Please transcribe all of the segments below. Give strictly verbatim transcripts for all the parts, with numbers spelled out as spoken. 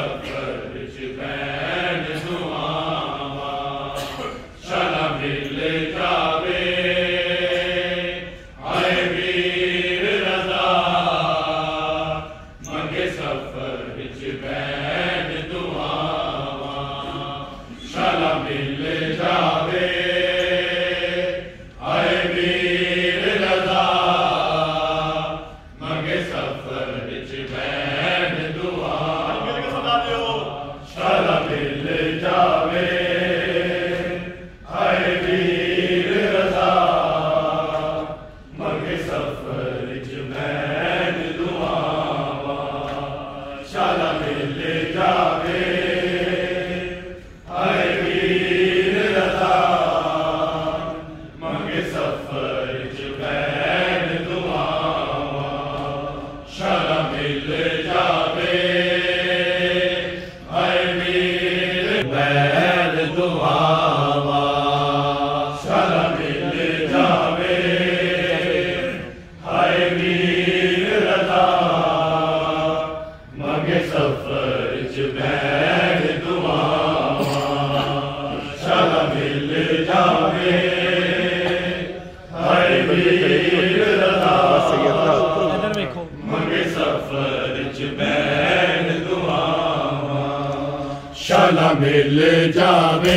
शाला मिल जावे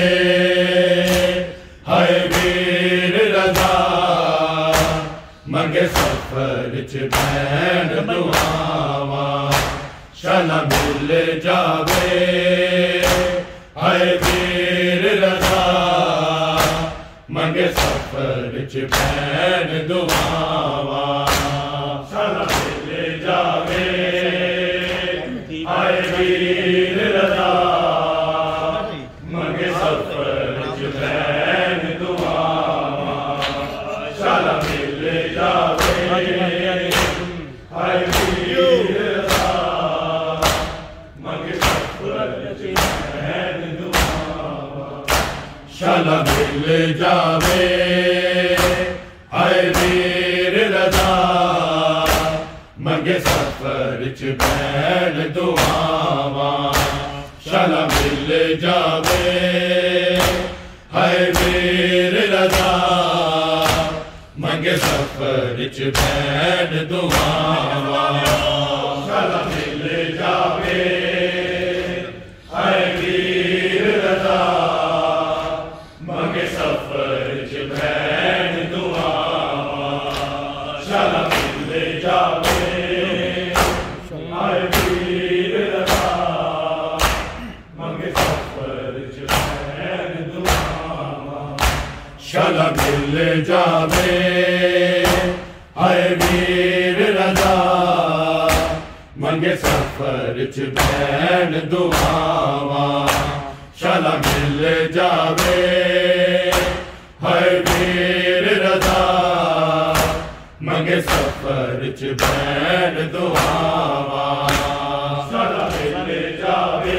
हाय वीर रज़ा मंगे सफर च बैन दुआवां। शाला मिल जावे हाय वीर रज़ा मंगे सफर च बैन दुआवां। शाला मिल जावे हाय वीर रज़ा मंगे सफर च बैन दुआवां। शाला मिल जावे हाय वीर रज़ा मंगे सफर च बैन दुआवां। शाला मिल जावे हाय वीर रज़ा मंगे सफर च बैन दुआवां। शाला मिल जावे हाय वीर रज़ा मंगे सफर च बैन दुआवां। शाला मिल जावे हाय वीर रज़ा मंगे सफर च बैन दुआवां। शाला मिल जावे हाय वीर रज़ा मंगे सफर च बैन दुआवां। शाला मिल जावे हाय वीर रज़ा मंगे सफर च बैन दुआवां। शाला मिल जावे हाय वीर रज़ा मंगे सफर च बैन दुआवां। शाला मिल जावे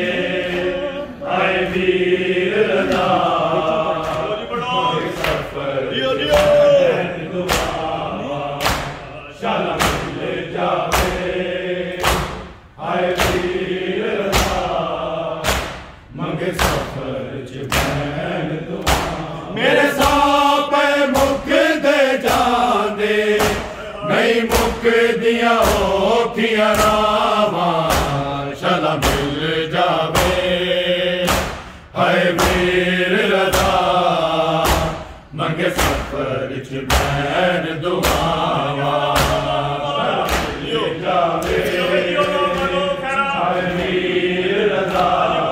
हाय वीर रज़ा मंगे सफर च बैन दुआवां। शाला मिल जावे हाय वीर रज़ा मंगे सफर च बैन दुआवां। मेरे साप मुख दे जांदे नहीं मुख दिया औखियां रावां। शाला मिल जावे हाय वीर रज़ा मंगे सफर च बैन दुआवां। मिल जावे हाय वीर रज़ा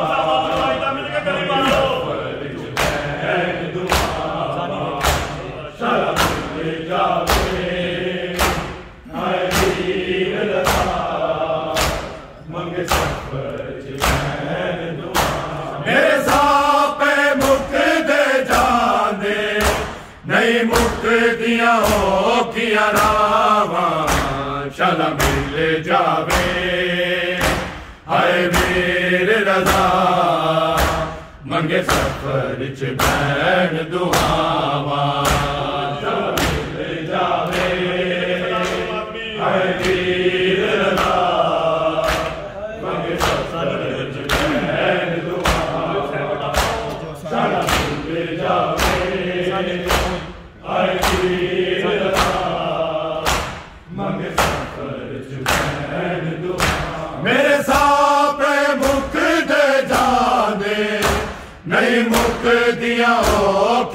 सफर च बैन दुआवां। शाला मिल जावे हाय वीर रज़ा मंगे सफर च बैन दुआवां। मेरे साप मुख दे जांदे नहीं मुख दिया औखियां रावां। शाला मिल जावे हाय वीर रज़ा मंगे सफर च बैन दुआवां। शाला मिल जावे हाय वीर रज़ा मंगे सफर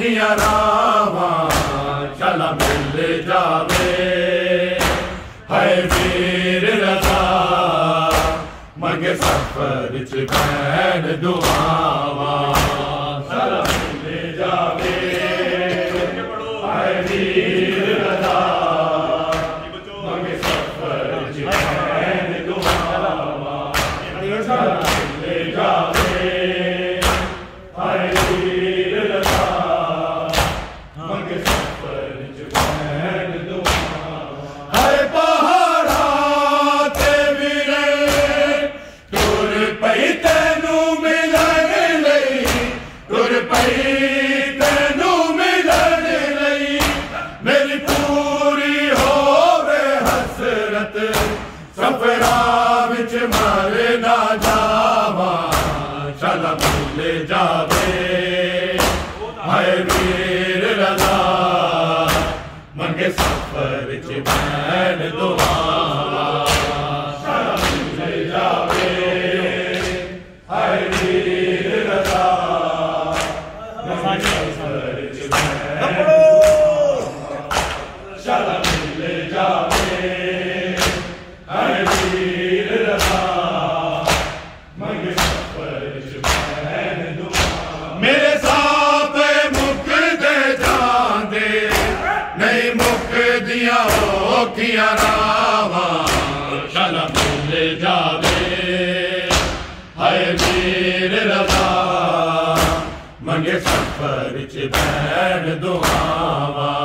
औखियां रावां चल मिल जावे है वीर रज़ा मंगे सफर च भैन दुआवां चल मिल जावे है वीर रज़ा मंगे सफर च भैन दुआवां चल मिल जावे है वीर रज़ा मंगे सफर च भैन दुआवां है पहाड़ा ते वीरे तुर पई तैनू मिलन लई तुर पई तैनू मिलन लई मेरी पूरी होवे हसरत सफरा विच मर ना जावां चल मिल जावे है वीर रज़ा मंगे सफर च भैन दुआवां चल मिल जावे है वीर रज़ा मंगे सफर च भैन चल मिल जावे है वीर रज़ा मंगे सफर च भैन दुआवां मेरे साथ मुक दे जांदे नहीं मुक दिया औखियां रावां चल मिल जावे है वीर रज़ा मंगे सफर च भैन दुआवां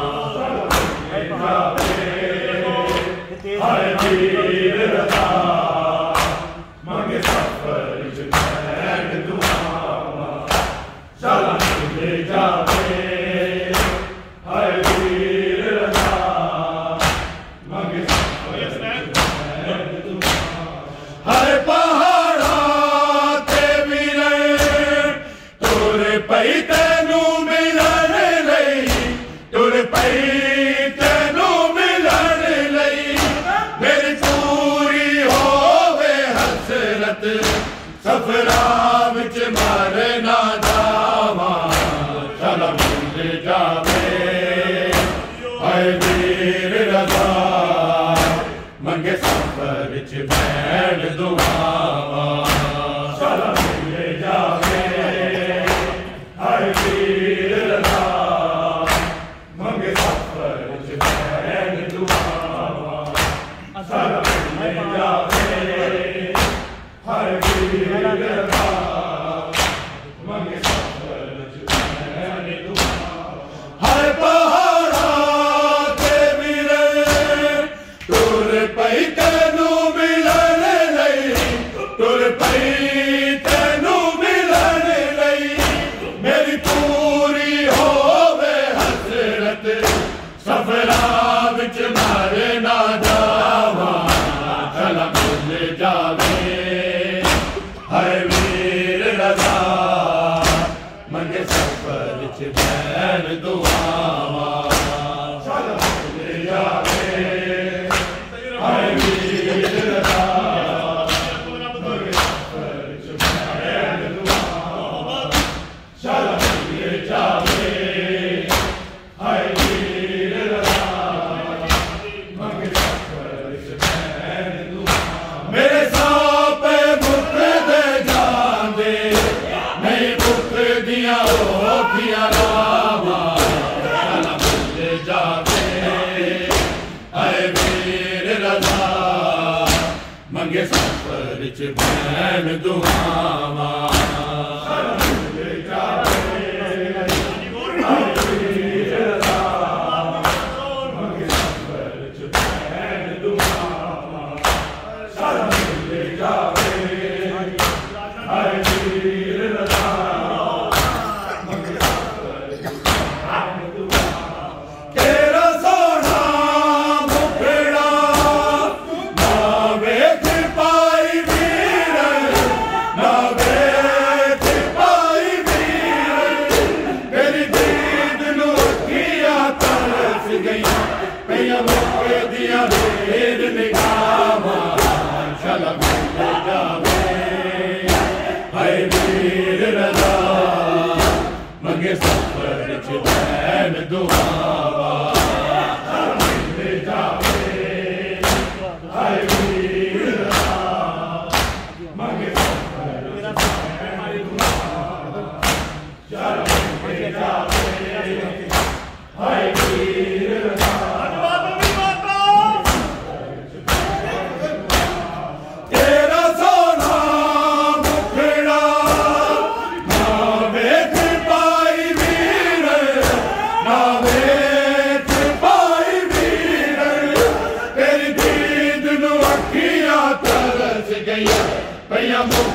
है वीर रज़ा मंगे सफर च भैन दुआवां चल मिल जावे है वीर रज़ा मंगे सफर च भैन दुआवां हर पहाड़ा ते वीरे तुर पई तैनू मिलन लई तुर पई तैनू मिलन लई मेरी पूरी होवे हसरत सफरा विच मर ना जावां चल मिल जावे है वीर रज़ा मंगे सफर च भैन दुआवां चल मिल जावे है वीर रज़ा मंगे सफर च भैन दुआवां चल मिल जावे है वीर रज़ा मंगे सफर च भैन दुआवां है पहाड़ा ते वीरे तुर पई तैनू मिलन लई तुर पई तैनू मिलन लई मेरी पूरी होवे हसरत सफरा विच मर ना जावां चल मिल जावे है वीर रज़ा मंगे सफर च भैन दुआवां चल मिल जावे है वीर रज़ा मंगे सफर च भैन दुआवां चल मिल जावे है वीर रज़ा मंगे सफर च भैन दुआवां मेरे साथ मुक दे जा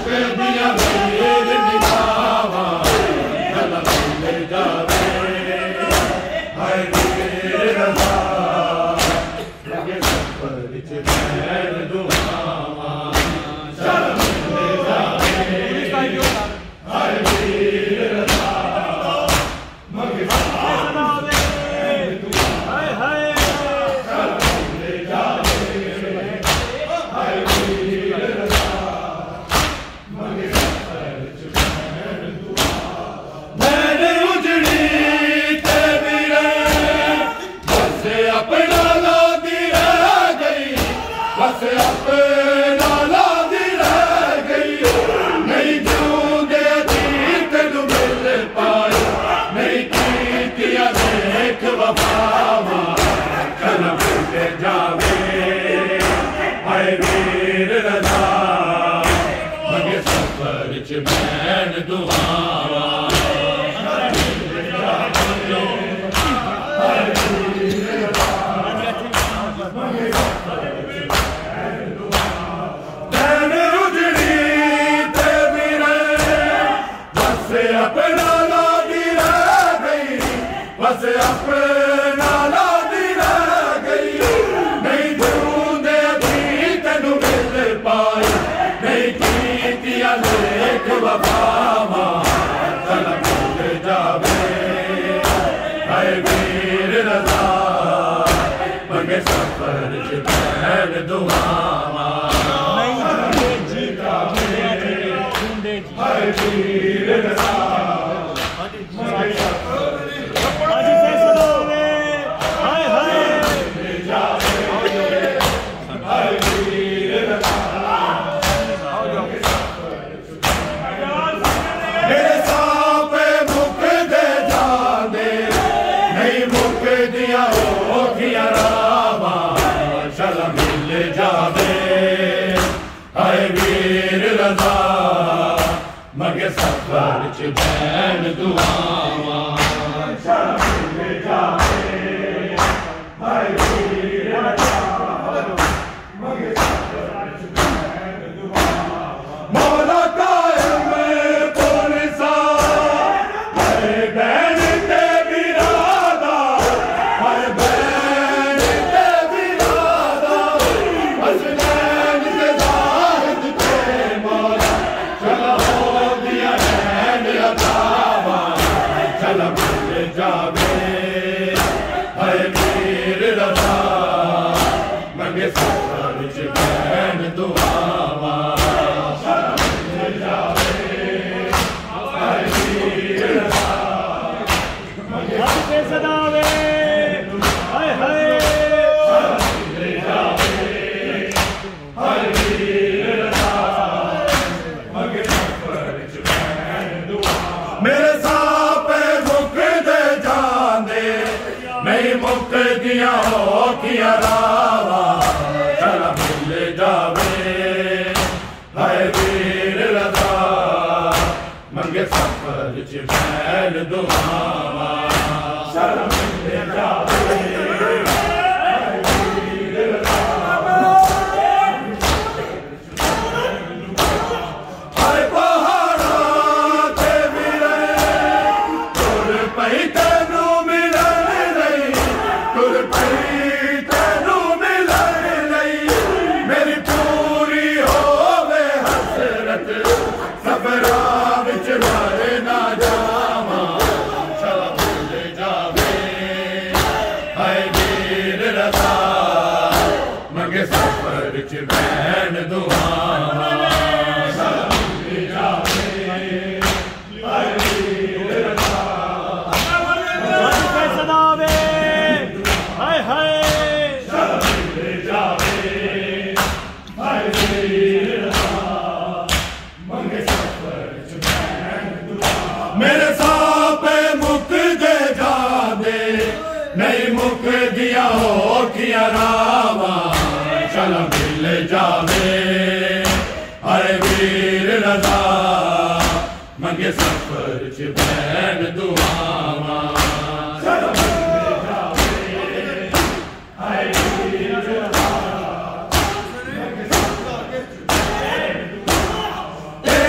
Hey!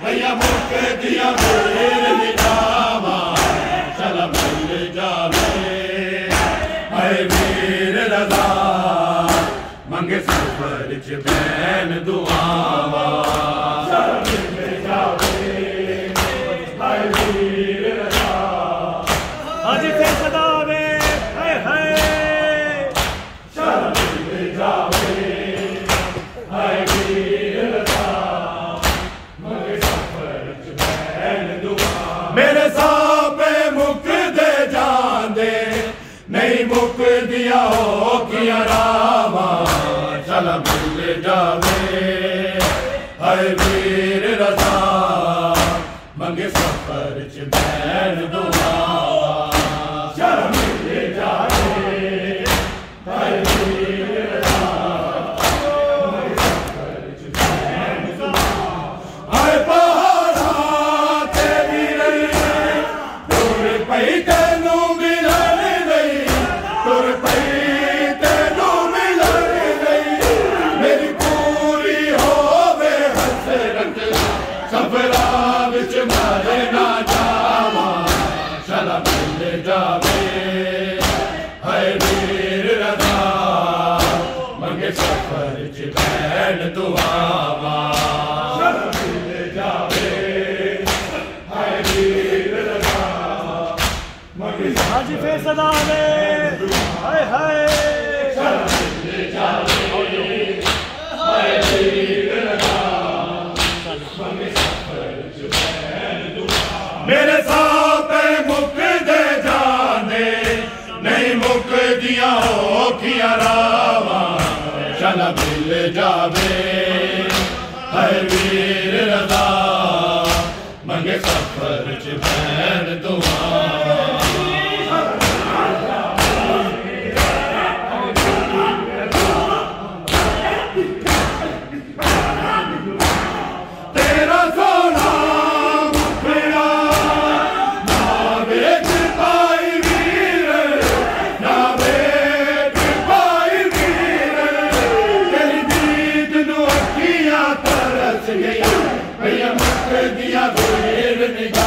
भैया मुख दिया वीर निजामा चल मिल जावे है वीर रज़ा मंगे सफर च बैन दुआवा चल मिल जावे है वीर रज़ा हाजी से सदावे हाय हाय चल मिल जावे है वीर रज़ा मंगे सफर च बैन दुआवा मेरे सापे मुक दे जांदे नहीं मुक दिया हो किया रामा चल मिल जावे है वीर रज़ा मंगे सफर च बैन दुआवा चल मिल जावे है वीर रज़ा मंगे सफर च बैन दुआवा हाय पहाड़ा ते वीर तुर पई तेनू मिलन नहीं तुर पई तेनू मिलन नहीं मेरी पूरी होवे हसरत सफरा विच मारे ना जावा चल मिल जावे है वीर रज़ा मंगे सफर च बैन दुआवा चल मिल जावे है वीर रज़ा मंगे हाजी से सदावे हाय हाय चल मिल जावे है वीर रज़ा मंगे सफर च बैन दुआवा मेरे सापे मुक दे जाने नहीं मुक दिया हो किया रावा चल मिल जावे है वीर रज़ा मंगे सफर च बैन दुआवा तेरा सोना मुखड़ा ना बेच पाई वीर ना बेच पाई वीर तेरी दीद नू अखियां तरस गई भैया मुख दिया वीर निगाह